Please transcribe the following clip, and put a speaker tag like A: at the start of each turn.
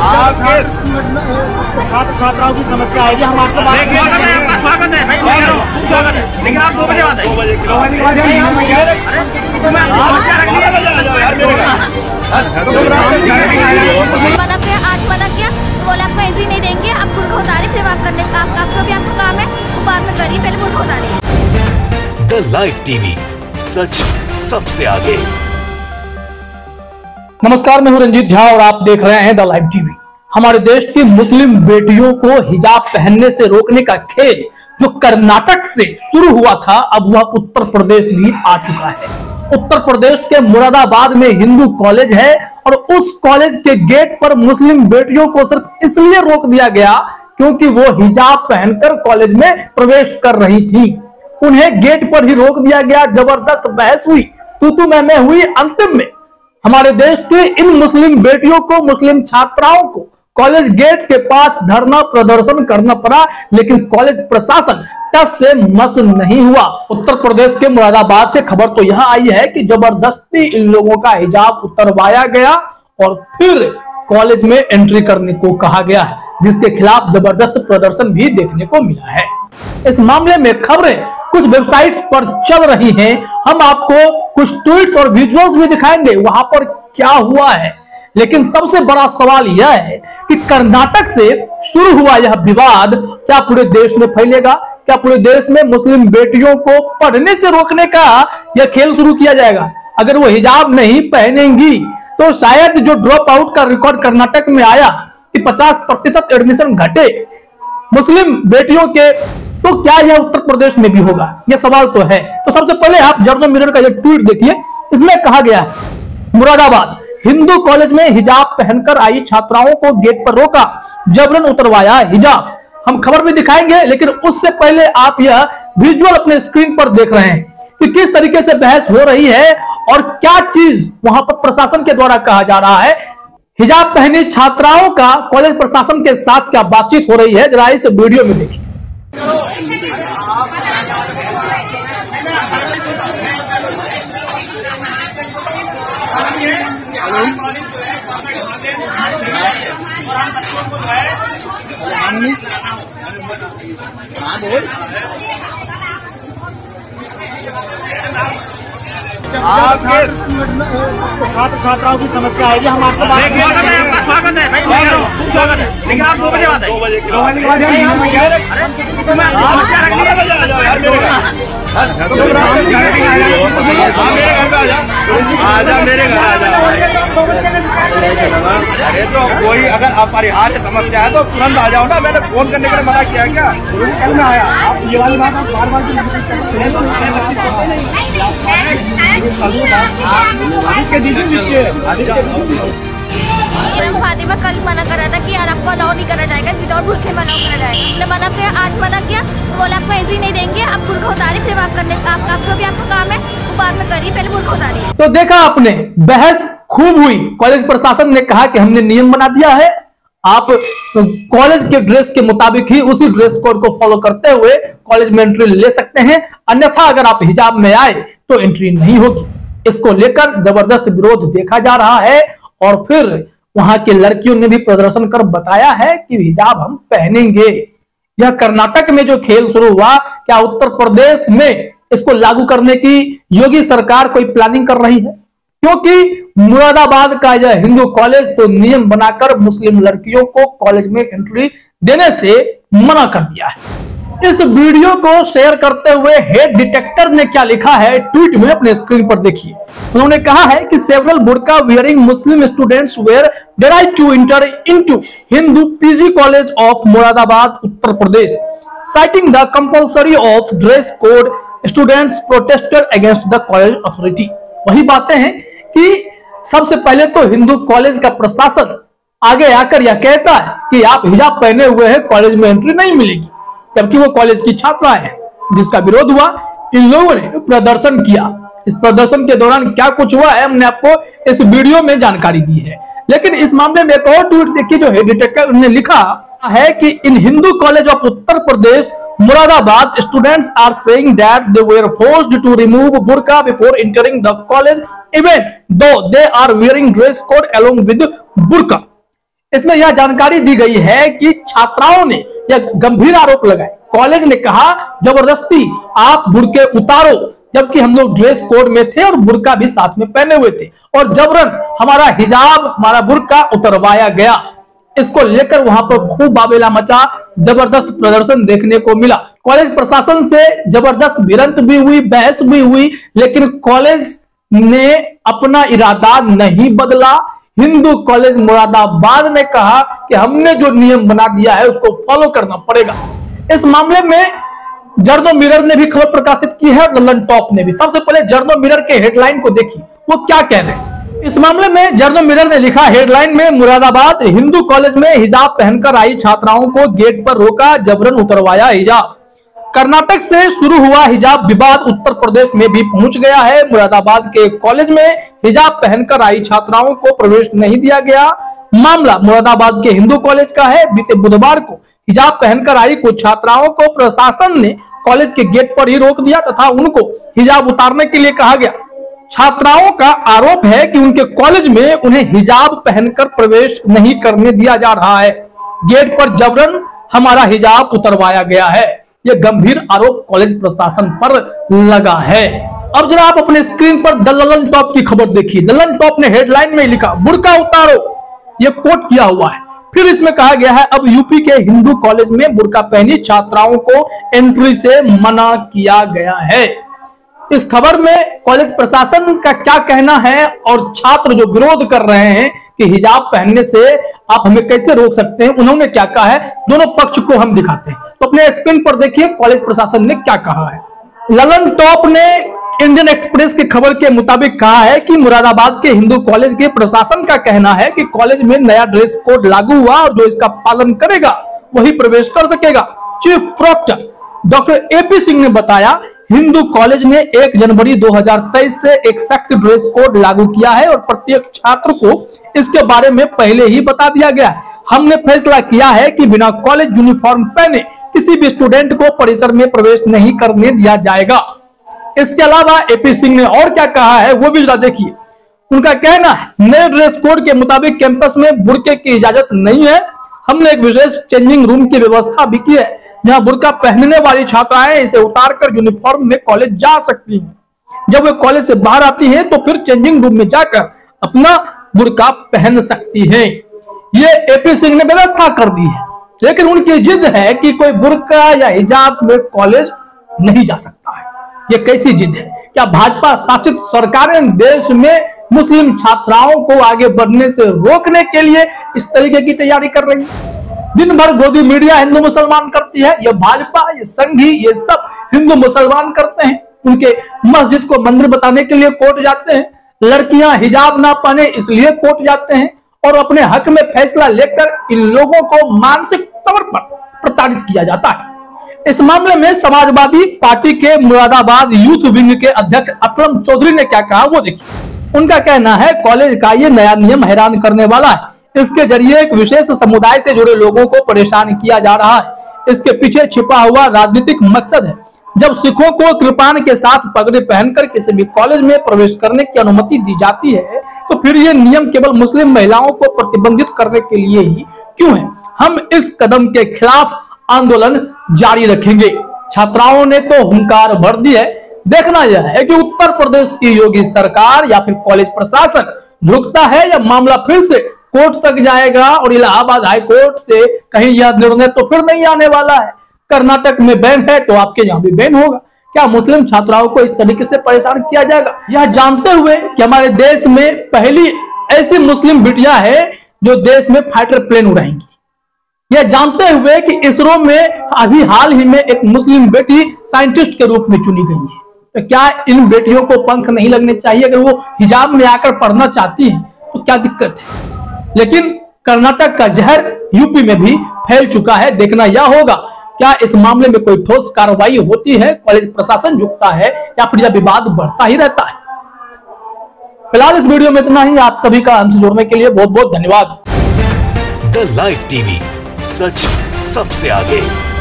A: आपके छात्र छात्राओं की समस्या आएगी, हम आपको
B: स्वागत है, आपका स्वागत है भाई, स्वागत है, लेकिन आप 2 बजे बात है, 2 बजे समस्या रख
C: आज मना किया तो बोले आपको एंट्री नहीं देंगे, आप बुर्का उतारे, फिर आप करने का आपका भी आपको काम है वो बाद में करिए, पहले बुर्का उतारिए।
D: द लाइव टीवी, सच सबसे आगे।
E: नमस्कार, मैं हूं रंजीत झा और आप देख रहे हैं द लाइव टीवी। हमारे देश की मुस्लिम बेटियों को हिजाब पहनने से रोकने का खेल जो कर्नाटक से शुरू हुआ था, अब वह उत्तर प्रदेश भी आ चुका है। उत्तर प्रदेश के मुरादाबाद में हिंदू कॉलेज है और उस कॉलेज के गेट पर मुस्लिम बेटियों को सिर्फ इसलिए रोक दिया गया क्योंकि वो हिजाब पहनकर कॉलेज में प्रवेश कर रही थी। उन्हें गेट पर ही रोक दिया गया, जबरदस्त बहस हुई, तू मैं हुई। अंतिम में हमारे देश के इन मुस्लिम बेटियों को, मुस्लिम छात्राओं को कॉलेज गेट के पास धरना प्रदर्शन करना पड़ा, लेकिन कॉलेज प्रशासन टस से मस नहीं हुआ। उत्तर प्रदेश के मुरादाबाद से खबर तो यह आई है कि जबरदस्ती इन लोगों का हिजाब उतरवाया गया और फिर कॉलेज में एंट्री करने को कहा गया है, जिसके खिलाफ जबरदस्त प्रदर्शन भी देखने को मिला है। इस मामले में खबरें कुछ वेबसाइट्स पर चल रही हैं। हम आपको कुछ ट्वीट्स और विजुअल्स भी दिखाएंगे वहां पर क्या हुआ है। लेकिन सबसे बड़ा सवाल यह है कि कर्नाटक से शुरू हुआ यह विवाद क्या पूरे देश में फैलेगा? क्या पूरे देश में मुस्लिम बेटियों को पढ़ने से रोकने का यह खेल शुरू किया जाएगा? अगर वो हिजाब नहीं पहनेंगी तो शायद जो ड्रॉप आउट का रिकॉर्ड कर्नाटक में आया कि 50% एडमिशन घटे मुस्लिम बेटियों के, तो क्या यह उत्तर प्रदेश में भी होगा? यह सवाल तो है। तो सबसे पहले आप जर्नल मिरर का यह ट्वीट देखिए। इसमें कहा गया है, मुरादाबाद हिंदू कॉलेज में हिजाब पहनकर आई छात्राओं को गेट पर रोका, जबरन उतरवाया हिजाब। हम खबर भी दिखाएंगे, लेकिन उससे पहले आप यह विजुअल अपने स्क्रीन पर देख रहे हैं कि किस तरीके से बहस हो रही है और क्या चीज वहां पर प्रशासन के द्वारा कहा जा रहा है। हिजाब पहनी छात्राओं का कॉलेज प्रशासन के साथ क्या बातचीत हो रही है, जरा इस वीडियो में देखिए।
A: आपके छात्र छात्राओं की समस्या आएगी, हम आपको
B: स्वागत है, आपका स्वागत है भाई, स्वागत है, लेकिन आप 2 बजे बात है, 2 बजे समस्या रख मेरे घर आ जा। अरे तो कोई अगर अपरिहार्य समस्या है तो तुरंत आ जाओ ना, मैंने फोन करने के लिए मना किया क्या? कल में आया आप ये वाली बात आप बार
C: फातिमा कल मना कर रहा था कि यार आपको अलाउ नहीं करा जाएगा, विदाउट बुर्के में अलाउ करा जाएगा। हमने मना किया, आज मना किया तो बोले आपको एंट्री नहीं देंगे, आप बुर्का उतारे, फिर आप करने का आपका भी आपको काम है वो बाद में करिए, पहले बुर्का उतारिए।
E: तो देखा आपने, बहस खूब हुई। कॉलेज प्रशासन ने कहा कि हमने नियम बना दिया है, आप कॉलेज के ड्रेस के मुताबिक ही उसी ड्रेस कोड को फॉलो करते हुए कॉलेज में एंट्री ले सकते हैं, अन्यथा अगर आप हिजाब में आए तो एंट्री नहीं होगी। इसको लेकर जबरदस्त विरोध देखा जा रहा है और फिर वहां की लड़कियों ने भी प्रदर्शन कर बताया है कि हिजाब हम पहनेंगे। यह कर्नाटक में जो खेल शुरू हुआ, क्या उत्तर प्रदेश में इसको लागू करने की योगी सरकार कोई प्लानिंग कर रही है? क्योंकि मुरादाबाद का यह हिंदू कॉलेज तो नियम बनाकर मुस्लिम लड़कियों को कॉलेज में एंट्री देने से मना कर दिया है। इस वीडियो को शेयर करते हुए हेड डिटेक्टर ने क्या लिखा है ट्वीट में अपने स्क्रीन पर देखिए। उन्होंने कहा है कि several burqa wearing Muslim students were denied to enter into Hindu PG college of Moradabad Uttar Pradesh, citing the compulsory of dress code, students protested against the college authority. वही बातें हैं कि सबसे पहले तो हिंदू कॉलेज का प्रशासन आगे आकर यह कहता है कि आप हिजाब पहने हुए हैं, कॉलेज में एंट्री नहीं मिलेगी, जबकि वो कॉलेज की छात्राएं हैं, जिसका विरोध हुआ। इन लोगों ने प्रदर्शन किया। इस प्रदर्शन के दौरान क्या कुछ हुआ है हमने आपको इस वीडियो में जानकारी दी है। लेकिन इस मामले में एक और ट्वीट देखिए जो हेड डिटेक्टर ने लिखा है कि in Hindu college of Uttar Pradesh Muradabad, students are saying that they were forced to remove burqa before entering the college, even though they are wearing dress code along with burqa. इसमें यह जानकारी दी गई है कि छात्राओं ने यह गंभीर आरोप लगाए। कॉलेज ने कहा जबरदस्ती आप बुर्के उतारो, जबकि हम लोग ड्रेस कोड में थे और बुर्का भी साथ में पहने हुए थे और जबरन हमारा हिजाब, हमारा बुर्का उतरवाया गया। इसको लेकर वहां पर खूब बाबेला मचा, जबरदस्त प्रदर्शन देखने को मिला। कॉलेज प्रशासन से जबरदस्त भिड़ंत भी हुई, बहस भी हुई, लेकिन कॉलेज ने अपना इरादा नहीं बदला। हिंदू कॉलेज मुरादाबाद ने कहा कि हमने जो नियम बना दिया है उसको फॉलो करना पड़ेगा। इस मामले में जर्नल मिरर ने भी खबर प्रकाशित की है और ललन टॉप ने भी। सबसे पहले जर्नल मिरर के हेडलाइन को देखिए, वो क्या कह रहे हैं। इस मामले में जर्नल मिरर ने लिखा हेडलाइन में, मुरादाबाद हिंदू कॉलेज में हिजाब पहनकर आई छात्राओं को गेट पर रोका, जबरन उतरवाया हिजाब। कर्नाटक से शुरू हुआ हिजाब विवाद उत्तर प्रदेश में भी पहुंच गया है। मुरादाबाद के कॉलेज में हिजाब पहनकर आई छात्राओं को प्रवेश नहीं दिया गया। मामला मुरादाबाद के हिंदू कॉलेज का है। बीते बुधवार को हिजाब पहनकर आई कुछ छात्राओं को प्रशासन ने कॉलेज के गेट पर ही रोक दिया तथा उनको हिजाब उतारने के लिए कहा गया। छात्राओं का आरोप है कि उनके कॉलेज में उन्हें हिजाब पहनकर प्रवेश नहीं करने दिया जा रहा है। गेट पर जबरन हमारा हिजाब उतरवाया गया है। यह गंभीर आरोप कॉलेज प्रशासन पर लगा है। अब जरा आप अपने स्क्रीन पर द ललन टॉप की खबर देखिए। ललन टॉप ने हेडलाइन में लिखा बुर्का उतारो, यह कोट किया हुआ है। फिर इसमें कहा गया है अब यूपी के हिंदू कॉलेज में बुर्का पहनी छात्राओं को एंट्री से मना किया गया है। इस खबर में कॉलेज प्रशासन का क्या कहना है और छात्र जो विरोध कर रहे हैं कि हिजाब पहनने से आप हमें कैसे रोक सकते हैं, उन्होंने क्या कहा है, दोनों पक्ष को हम दिखाते हैं। तो अपने स्क्रीन पर देखिए कॉलेज प्रशासन ने क्या कहा है। ललन टॉप ने इंडियन एक्सप्रेस की खबर के मुताबिक कहा है कि मुरादाबाद के हिंदू कॉलेज के प्रशासन का कहना है कि कॉलेज में नया ड्रेस कोड लागू हुआ और जो इसका पालन करेगा वही प्रवेश कर सकेगा। Chief proctor doctor AP Singh ने बताया हिंदू कॉलेज ने 1 जनवरी 2023 से एक सख्त ड्रेस कोड लागू किया है और प्रत्येक छात्र को इसके बारे में पहले ही बता दिया गया है। हमने फैसला किया है कि बिना कॉलेज यूनिफॉर्म पहने किसी भी स्टूडेंट को परिसर में प्रवेश नहीं करने दिया जाएगा। इसके अलावा एपी सिंह ने और क्या कहा है वो भी जरा देखिए। उनका कहना है नए ड्रेस कोड के मुताबिक कैंपस में बुर्के की इजाजत नहीं है। हमने एक विशेष चेंजिंग रूम की व्यवस्था भी की है जहां बुर्का पहनने वाली छात्राएं इसे उतारकर यूनिफॉर्म में कॉलेज जा सकती हैं। जब वे कॉलेज से बाहर आती हैं तो फिर चेंजिंग रूम में जाकर अपना बुर्का पहन सकती हैं। ये एपी सिंह ने व्यवस्था कर दी है, लेकिन उनकी जिद है कि कोई बुर्का या हिजाब में कॉलेज नहीं जा सकता है। ये कैसी जिद है? क्या भाजपा शासित सरकारें देश में मुस्लिम छात्राओं को आगे बढ़ने से रोकने के लिए इस तरीके की तैयारी कर रही है? दिन भर गोदी मीडिया हिंदू मुसलमान करती है। ये भाजपा, ये संघी, ये सब हिंदू मुसलमान करते हैं। उनके मस्जिद को मंदिर बताने के लिए कोर्ट जाते हैं। लड़कियां हिजाब ना पहने इसलिए कोर्ट जाते हैं और अपने हक में फैसला लेकर इन लोगों को मानसिक तौर पर प्रताड़ित किया जाता है। इस मामले में समाजवादी पार्टी के मुरादाबाद यूथ विंग के अध्यक्ष असलम चौधरी ने क्या कहा वो देखिए। उनका कहना है कॉलेज का ये नया नियम हैरान करने वाला है। इसके जरिए एक विशेष समुदाय से जुड़े लोगों को परेशान किया जा रहा है। इसके पीछे छिपा हुआ राजनीतिक मकसद है। जब सिखों को कृपाण के साथ पगड़ी पहनकर किसी भी कॉलेज में प्रवेश करने की अनुमति दी जाती है तो फिर ये नियम केवल मुस्लिम महिलाओं को प्रतिबंधित करने के लिए ही क्यों है? हम इस कदम के खिलाफ आंदोलन जारी रखेंगे। छात्राओं ने तो हुंकार भर दी है। देखना यह है कि उत्तर प्रदेश की योगी सरकार या फिर कॉलेज प्रशासन झुकता है या मामला फिर से कोर्ट तक जाएगा और इलाहाबाद हाई कोर्ट से कहीं यह निर्णय तो फिर नहीं आने वाला है। कर्नाटक में बैन है तो आपके यहाँ भी बैन होगा। क्या मुस्लिम छात्राओं को इस तरीके से परेशान किया जाएगा? यह जानते हुए कि हमारे देश में पहली ऐसी मुस्लिम बिटिया है जो देश में फाइटर प्लेन उड़ाएंगी, यह जानते हुए कि इसरो में अभी हाल ही में एक मुस्लिम बेटी साइंटिस्ट के रूप में चुनी गई है, तो क्या इन बेटियों को पंख नहीं लगने चाहिए? अगर वो हिजाब में आकर पढ़ना चाहती हैं तो क्या दिक्कत है? लेकिन कर्नाटक का जहर यूपी में भी फैल चुका है। देखना यह होगा क्या इस मामले में कोई ठोस कार्रवाई होती है, कॉलेज प्रशासन झुकता है या फिर यह विवाद बढ़ता ही रहता है। फिलहाल इस वीडियो में इतना ही। आप सभी का हमसे जुड़ने के लिए बहुत बहुत धन्यवाद।
D: द लाइव टीवी, सच सबसे आगे।